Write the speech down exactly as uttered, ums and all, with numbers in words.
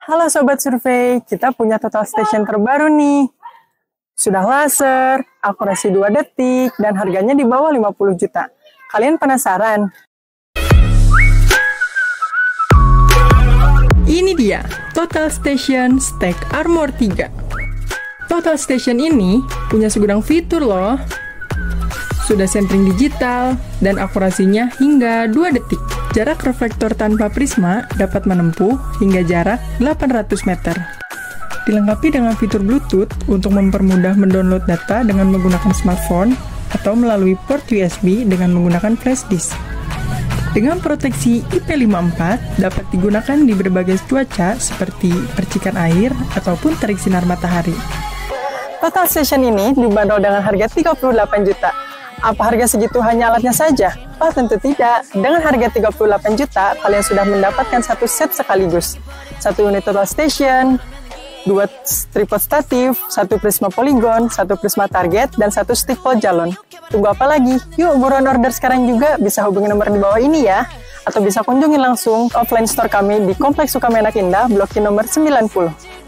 Halo Sobat Survei, kita punya total station terbaru nih. Sudah laser, akurasi dua detik, dan harganya di bawah lima puluh juta. Kalian penasaran? Ini dia, Total Station Stack Armor tiga. Total Station ini punya segudang fitur loh. Sudah sentering digital, dan akurasinya hingga dua detik. Jarak reflektor tanpa prisma dapat menempuh hingga jarak delapan ratus meter. Dilengkapi dengan fitur Bluetooth untuk mempermudah mendownload data dengan menggunakan smartphone atau melalui port U S B dengan menggunakan flash disk. Dengan proteksi I P lima puluh empat, dapat digunakan di berbagai cuaca seperti percikan air ataupun terik sinar matahari. Total Station ini dibanderol dengan harga tiga puluh delapan juta. Apa harga segitu hanya alatnya saja? Oh, tentu tidak. Dengan harga tiga puluh delapan juta, kalian sudah mendapatkan satu set sekaligus. Satu unit total station, dua tripod statif, satu prisma poligon, satu prisma target, dan satu stick pole jalon. Tunggu apa lagi? Yuk buruan order sekarang juga, bisa hubungi nomor di bawah ini ya. Atau bisa kunjungi langsung offline store kami di Kompleks Sukamenak Indah, Blok I nomor sembilan puluh.